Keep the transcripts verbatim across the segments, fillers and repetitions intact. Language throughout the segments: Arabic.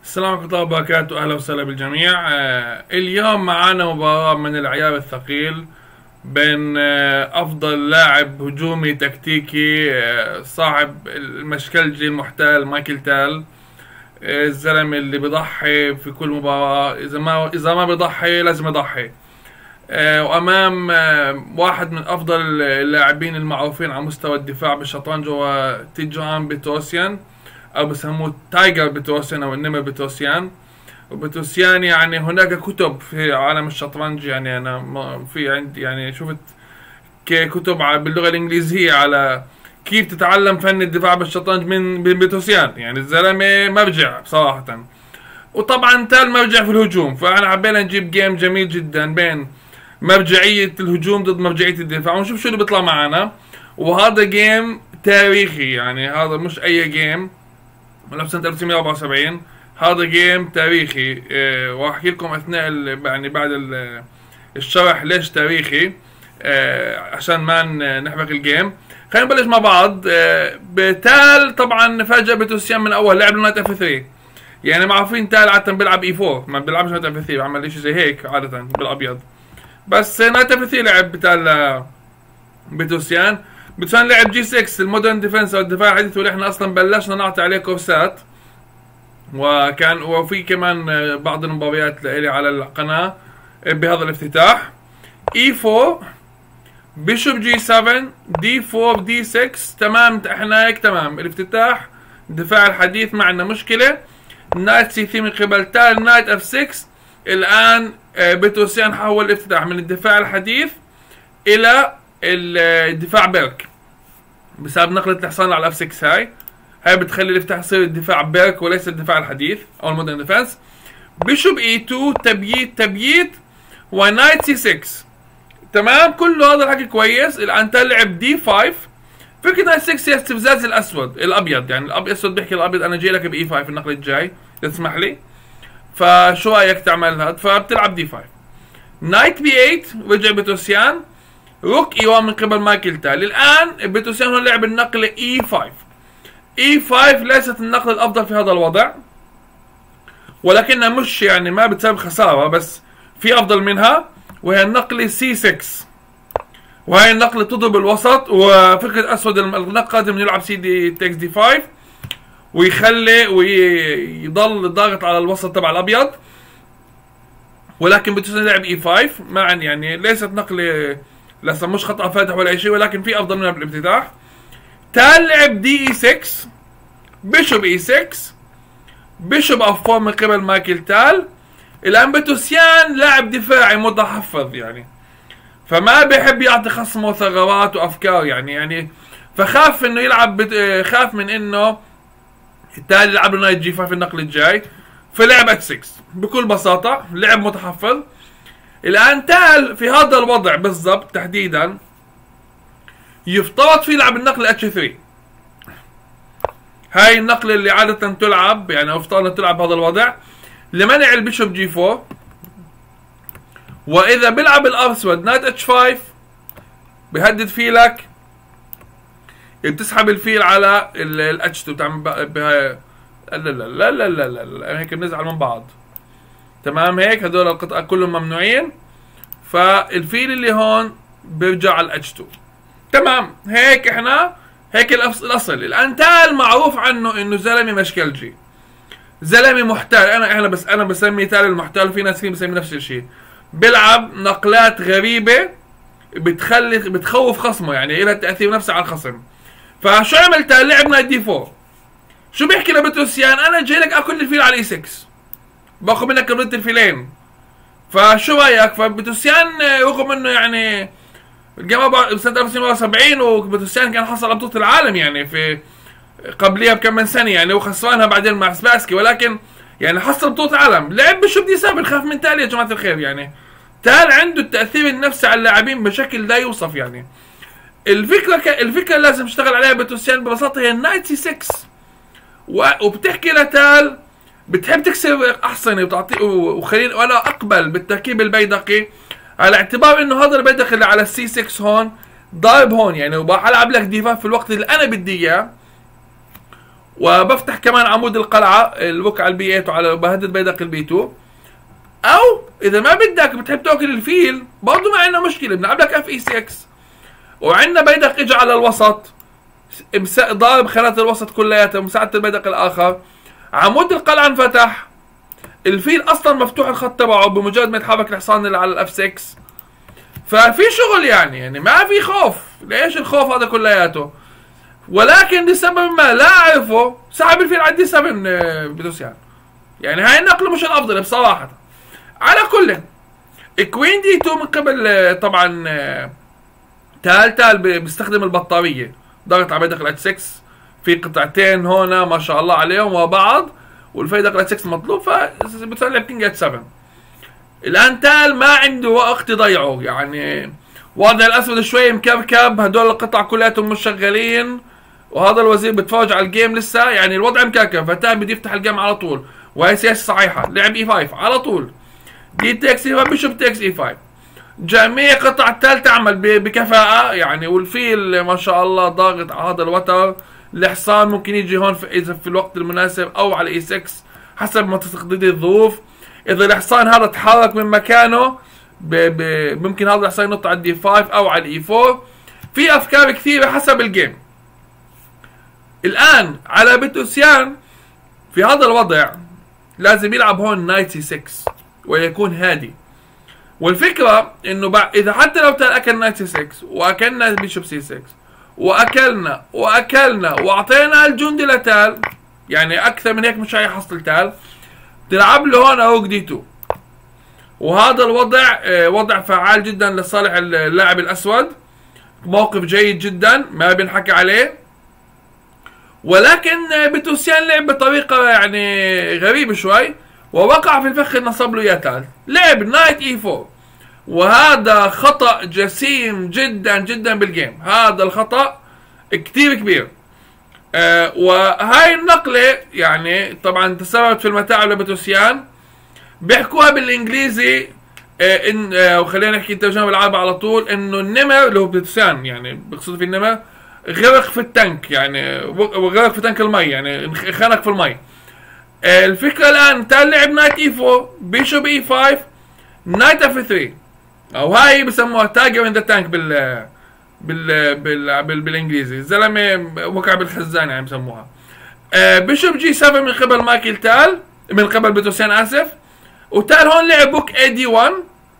السلام عليكم ورحمة الله وبركاته، أهلا وسهلا بالجميع. آه اليوم معانا مباراة من العيار الثقيل بين آه أفضل لاعب هجومي تكتيكي، آه صاحب المشكلجي المحتال مايكل تال، آه الزلمة اللي بيضحي في كل مباراة. إذا ما إذا ما بيضحي لازم يضحي. آه وأمام آه واحد من أفضل اللاعبين المعروفين على مستوى الدفاع بالشطرنج هو تيجان بيتروسيان، او بسموه تايجر بيتروسيان او النمر بيتروسيان. وبيتروسيان يعني هناك كتب في عالم الشطرنج، يعني انا في عندي يعني شفت كتب باللغه الانجليزيه على كيف تتعلم فن الدفاع بالشطرنج من بيتروسيان. يعني الزلمه مرجع بصراحه، وطبعا تال مرجع في الهجوم. فاحنا حبينا نجيب جيم جميل جدا بين مرجعيه الهجوم ضد مرجعيه الدفاع، ونشوف شو اللي بيطلع معنا. وهذا جيم تاريخي، يعني هذا مش اي جيم من سنة ألف وتسعمية وأربعة وسبعين، هذا جيم تاريخي. أه واحكي لكم اثناء يعني بعد الشرح ليش تاريخي، أه عشان ما نحرق الجيم. خلينا نبلش مع بعض. أه بتال طبعا فاجأ بيتروسيان من اول لعب نايت اف ثلاثة. يعني معروفين تال عادة بيلعب اي أربعة، ما بيلعبش نايت اف ثلاثة، عمل شيء زي هيك عادة بالابيض. بس نايت اف ثلاثة لعب بتال بيتروسيان. بيتروسيان لعب جي ستة المودرن ديفنس او الدفاع الحديث، واللي احنا اصلا بلشنا نعطي عليه كورسات، وكان وفي كمان بعض المباريات لإلي على القناه بهذا الافتتاح. اي أربعة، بيشوب جي سبعة، دي أربعة، دي ستة. تمام، احنا هيك تمام. الافتتاح الدفاع الحديث ما عندنا مشكله. نايت سي ثلاثة من قبل تال، نايت اف ستة. الان بيتروسيان حول الافتتاح من الدفاع الحديث الى الدفاع بيرك بسبب نقلة الحصان على اف ستة. هاي هاي بتخلي الافتتاح يصير الدفاع بيرك وليس الدفاع الحديث او المودرن ديفنس. بيشوب اي اثنين، تبييت تبييت، ونايت سي ستة. تمام، كله هذا الحكي كويس. الان تلعب دي خمسة. فكرة نايت ستة هي استفزاز الاسود الابيض، يعني الابيض الاسود بيحكي الابيض انا جاي لك باي خمسة النقل الجاي، تسمح لي؟ فشو رايك تعمل هذا؟ فبتلعب دي خمسة. نايت بي ثمانية، رجع بيتروسيان. روك اي واحد من قبل مايكل تال. الان بيتروسيان هو لعب النقله اي خمسة. اي خمسة ليست النقله الافضل في هذا الوضع، ولكنها مش يعني ما بتسبب خساره، بس في افضل منها، وهي النقله سي ستة. وهي النقله تضرب الوسط، وفكره اسود النقله قادم يلعب سي دي تكس دي خمسة ويخلي ويضل ضاغط على الوسط تبع الابيض. ولكن بيتروسيان لعب اي خمسة مع يعني ليست نقله لسه مش خطأ فاتح ولا اي شيء، ولكن في افضل منها بالافتتاح. تال لعب دي اي ستة، بيشوب اي ستة، بيشوب اف أربعة من قبل مايكل تال. الان بيتروسيان لاعب دفاعي متحفظ، يعني فما بيحب يعطي خصمه ثغرات وافكار، يعني يعني فخاف انه يلعب بت... خاف من انه تال يلعب له نايت جي خمسة في النقل الجاي، فلعب اكس ستة بكل بساطه، لعب متحفظ. الان تال في هذا الوضع بالضبط تحديدا يفترض فيه يلعب النقله اتش ثلاثة. هاي النقله اللي عاده تلعب، يعني افترض تلعب بهذا الوضع لمنع البيشوب جي أربعة. واذا بيلعب الاسود نايت اتش خمسة بيهدد فيلك، بتسحب الفيل على الاتش اثنين بتعمل بها. لا لا لا لا لا لا, لا. هيك بنزعل من بعض. تمام، هيك هدول القطع كلهم ممنوعين، فالفيل اللي هون بيرجع على الاتش اثنين. تمام، هيك احنا هيك الاصل. الان تال معروف عنه انه زلمه مشكلجي، زلمه محتال. انا احنا بس انا بسمي تال المحتال، وفي ناس كثير بسمي نفس الشيء. بيلعب نقلات غريبه بتخلي بتخوف خصمه، يعني لها تاثير نفسي على الخصم. فشو عمل تال؟ لعب نايت دي أربعة. شو بيحكي لبيتروسيان؟ انا جاي لك اكل الفيل على اي ستة، باخذ منك كبرت الفيلين. فشو رايك؟ فبيتروسيان رغم انه يعني الجامعة سنة ألف وتسعمية وسبعين وبيتروسيان كان حصل على بطولة العالم يعني في قبليها بكم من سنة، يعني وخسرانها بعدين مع سباسكي، ولكن يعني حصل بطولة العالم. لعب بيشوب دي سبعة، خاف من تال يا جماعة الخير. يعني تال عنده التأثير النفسي على اللاعبين بشكل لا يوصف. يعني الفكرة ك... الفكرة لازم تشتغل عليها بيتروسيان ببساطة هي النايت سي ستة، و... وبتحكي لتال بتحب تكسر احصنه وتعطيه، وخليني وانا اقبل بالتركيب البيدقي على اعتبار انه هذا البيدقي اللي على السي ستة هون ضارب هون، يعني وبروح العب لك ديفا في الوقت اللي انا بدي اياه، وبفتح كمان عمود القلعه البوك على البي ثمانية وعلى بهدد بيدق البي اثنين. او اذا ما بدك بتحب تاكل الفيل برضه ما عندنا مشكله، بنلعب لك اف اي ستة وعندنا بيدق اجى على الوسط ضارب خانات الوسط كلياتها مساعده البيدق الاخر. عمود القلعه انفتح، الفيل اصلا مفتوح الخط تبعه بمجرد ما يتحرك الحصان اللي على الاف ستة. ففي شغل يعني يعني ما في خوف. ليش الخوف هذا كلياته؟ ولكن لسبب ما لا اعرفه سحب الفيل على دي سبعة بتوسيان. يعني هاي النقله مش الافضل بصراحه. على كل كوين دي اثنين من قبل طبعا تال تال بيستخدم البطاريه ضغط على بيدق الاتش ستة. في قطعتين هون ما شاء الله عليهم وبعض والفيدق الاتش ستة مطلوب فبتلعب كينج اتش سبعة. الان تال ما عنده وقت يضيعه، يعني وضع الاسود شوي مكركب، هدول القطع كلياتهم مش شغالين وهذا الوزير بتفرج على الجيم لسه، يعني الوضع مكركب. فتال بده يفتح الجيم على طول وهي سياسه صحيحه. لعب اي خمسة على طول، دي تكس اي خمسة بيشوف تكس اي خمسة. جميع قطع التال تعمل بكفاءه يعني، والفيل ما شاء الله ضاغط على هذا الوتر. الحصان ممكن يجي هون في اذا في الوقت المناسب او على اي ستة حسب ما تقتضي الظروف. اذا الحصان هذا تحرك من مكانه ب ب ممكن هذا الحصان ينط على الدي خمسة او على الاي أربعة. في افكار كثيره حسب الجيم. الان على بتوسيان في هذا الوضع لازم يلعب هون نايت سي ستة ويكون هادي. والفكره انه بعد اذا حتى لو تال اكل نايت سي ستة واكلنا بيشوب سي ستة واكلنا واكلنا واعطينا الجندي لتال، يعني اكثر من هيك مش هيحصل تال، تلعب له هون روك دي اثنين. وهذا الوضع وضع فعال جدا لصالح اللاعب الاسود، موقف جيد جدا ما بنحكي عليه. ولكن بتوسيان لعب بطريقه يعني غريبه شوي ووقع في الفخ اللي نصب له اياه تال. لعب نايت اي أربعة وهذا خطأ جسيم جدا جدا بالجيم. هذا الخطأ كتير كبير. آه وهاي النقلة يعني طبعا تسببت في المتاعب لبتوسيان. بيحكوها بالانجليزي آه ان آه وخلينا نحكي الترجمة بالعربي على طول، انه النمر اللي هو بتوسيان يعني بقصد في النمر غرق في التانك، يعني غرق في تانك المي، يعني خنق في المي. آه الفكرة الان تال لعب نايت اي أربعة بيشوب اي خمسة نايت اف ثلاثة، او هاي بسموها تاجر ان ذا تانك بال بال بال, بال... بالانجليزي. الزلمه وقع بالخزان يعني بسموها. آه بيشوب جي سبعة من قبل مايكل تال من قبل بتوسيان اسف. وتال هون لعب بوك اي دي واحد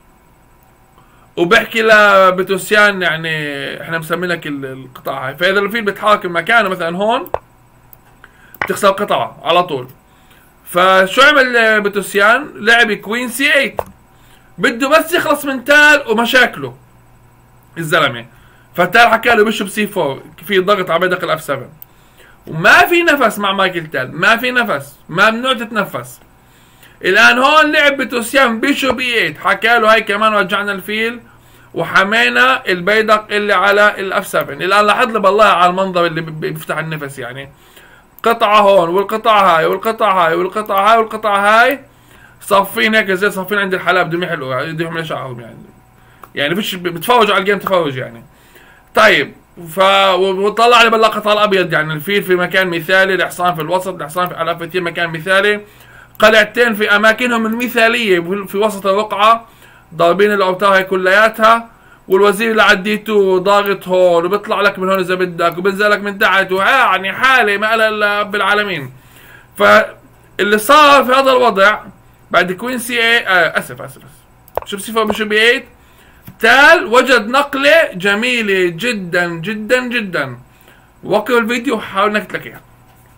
وبحكي لبتوسيان يعني احنا مسمين لك القطعه هاي، فاذا الفيل بيتحرك مكانه مثلا هون بتخسر قطعه على طول. فشو عمل بتوسيان؟ لعب كوين سي ثمانية، بده بس يخلص من تال ومشاكله الزلمه. فتال حكى له بيشوب سي أربعة في ضغط على بيدق الاف سبعة وما في نفس مع مايكل تال، ما في نفس، ممنوع تتنفس. الان هون لعب بتوسيان بيشوب اي ثمانية، حكى له هاي كمان رجعنا الفيل وحمينا البيدق اللي على الاف سبعة. الان لاحظ لي بالله على المنظر اللي بيفتح النفس، يعني قطعه هون والقطعه هاي والقطعه هاي والقطعه هاي والقطعه هاي صافين هيك زي صافين عند الحلاب بدهم يحلوا بدهم يشعرهم يعني يعني فيش بتفرجوا على الجيم تفرج يعني. طيب ف وطلع لي باللقطه الابيض يعني الفيل في مكان مثالي، الحصان في الوسط، الحصان في على في مكان مثالي، قلعتين في اماكنهم المثاليه في وسط الرقعه ضاربين الاوتار هي كلياتها، والوزير اللي عديته ضاغط هون وبيطلع لك من هون اذا بدك وبنزل لك من تحت، يعني حاله ما لها رب العالمين. فاللي صار في هذا الوضع بعد كوين سي اي آه اسف اسف شوف سي أربعة بشوب ثمانية تال وجد نقله جميله جدا جدا جدا. وقف الفيديو وحاول انك تلاقيها اياها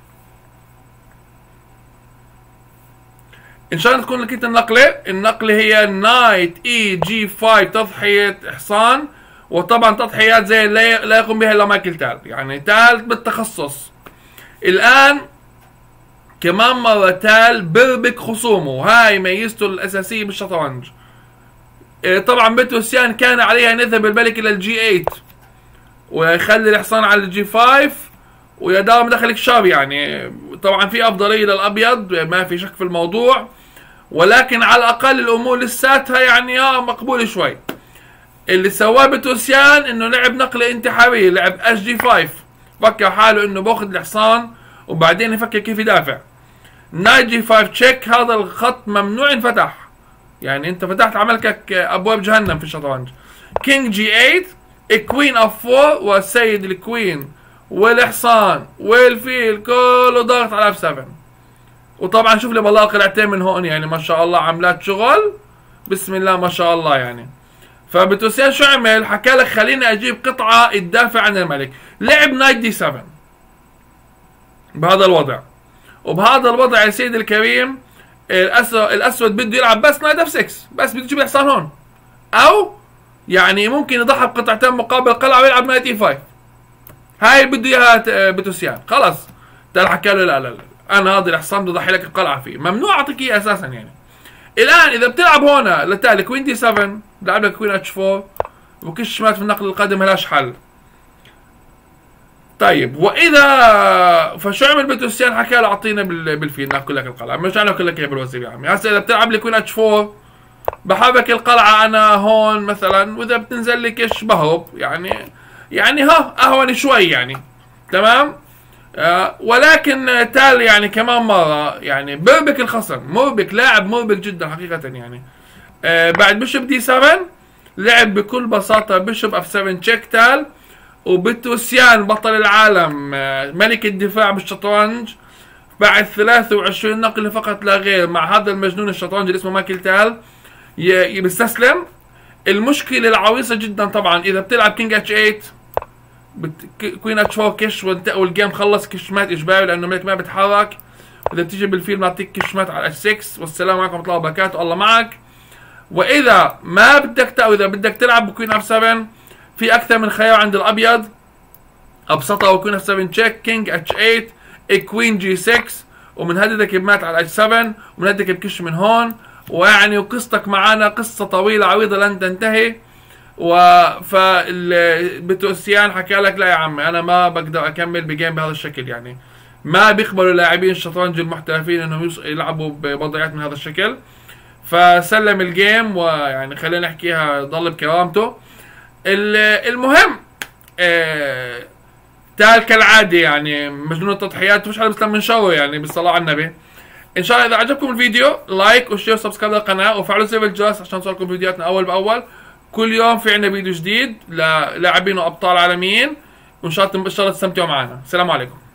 ان شاء الله تكون لقيت النقله. النقله هي نايت اي جي خمسة تضحيه حصان، وطبعا تضحيات زي لا يقوم بها الا مايكل تال، يعني تال بالتخصص. الان كمان مرة تال بربك خصومه، وهاي ميزته الأساسية بالشطرنج. إيه طبعا بتوسيان كان عليها أن يذهب الملك إلى الجي ثمانية ويخلي الحصان على الجي خمسة ويا دار مدخلك شاب، يعني طبعا في أفضلية للأبيض ما في شك في الموضوع، ولكن على الأقل الأمور لساتها يعني اه مقبولة شوي. اللي سواه بتوسيان إنه لعب نقلة انتحارية، لعب اش جي خمسة، فكر حاله إنه باخذ الحصان وبعدين يفكر كيف يدافع. نايت جي خمسة تشيك، هذا الخط ممنوع ينفتح، يعني انت فتحت عملك ابواب جهنم في الشطرنج. كينج جي ثمانية، كوين اف أربعة، والسيد الكوين والحصان والفيل كله ضاغط على اف سبعة. وطبعا شوف لي بلاقي قلعتين من هون، يعني ما شاء الله عملات شغل بسم الله ما شاء الله يعني. فبتوسيان شو عمل؟ حكى لك خليني اجيب قطعه تدافع عن الملك. لعب نايت دي سبعة بهذا الوضع، وبهذا الوضع يا سيدي الكريم الاسود الاسود بده يلعب بس نايت اف ستة، بس بده يجيب الحصان هون، او يعني ممكن يضحي بقطعتين مقابل قلعه ويلعب نايت اي خمسة. هاي بده اياها بتوسيان. خلص تعال حكى له لا لا لا انا هذا الحصان بدي اضحي لك القلعه فيه، ممنوع اعطيك اياه اساسا يعني. الان اذا بتلعب هون لتالي كوين دي سبعة، لعب لك كوين اتش أربعة وكش مات في النقل القادم ملاش حل. طيب واذا فشو عمل بتوسيان؟ حكى له اعطينا بالفيل ناكل لك القلعه، مش ناكل لك اياها بالوزير يا عمي. هسه اذا بتلعب لي كوين اتش أربعة بحابك القلعه انا هون مثلا، واذا بتنزل لي كش بهرب يعني، يعني ها اهون شوي يعني تمام. آه ولكن تال يعني كمان مره يعني بربك الخصم، مربك لاعب مربك جدا حقيقه يعني. آه بعد بيشوب دي سبعة لعب بكل بساطه بيشوب اف سبعة تشيك تال، وبتوسيان بطل العالم آه ملك الدفاع بالشطرنج بعد ثلاثة وعشرين نقله فقط لا غير مع هذا المجنون الشطرنج اللي اسمه مايكل تال بيستسلم. المشكله العويصه جدا طبعا اذا بتلعب كينج اتش ثمانية بت... كوين اتش أربعة كش وانت والجيم خلص كش مات اجباري لانه الملك ما بيتحرك. واذا بتيجي بالفيلم بنعطيك كش مات على اتش ستة. والسلام عليكم ورحمه الله وبركاته، الله معك. واذا ما بدك او اذا بدك تلعب بكوين اف سبعة في اكثر من خيار عند الابيض، ابسطها كوين اف سبعة تشيك، كينج اتش ثمانية، كوين جي ستة، ومنهددك بمات على اتش سبعة، ومنهددك بكش من هون، ويعني وقصتك معنا قصه طويله عريضه لن تنتهي. و بتوسيان حكى لك لا يا عمي انا ما بقدر اكمل بجيم بهذا الشكل، يعني ما بيقبلوا لاعبين الشطرنج المحترفين انهم يلعبوا بوضعيات من هذا الشكل. فسلم الجيم، ويعني خلينا نحكيها ضل بكرامته. المهم آه تال كالعاده يعني مجنون التضحيات، مش حدا بيسلم من شره يعني بالصلاه على النبي. ان شاء الله اذا عجبكم الفيديو لايك وشير وسبسكرايب للقناه وفعلوا زر الجرس عشان توصلكم فيديوهاتنا اول باول. كل يوم في عندنا فيديو جديد للاعبين وابطال عالميين، وان شاء الله ان شاء الله تستمتعوا معنا. السلام عليكم.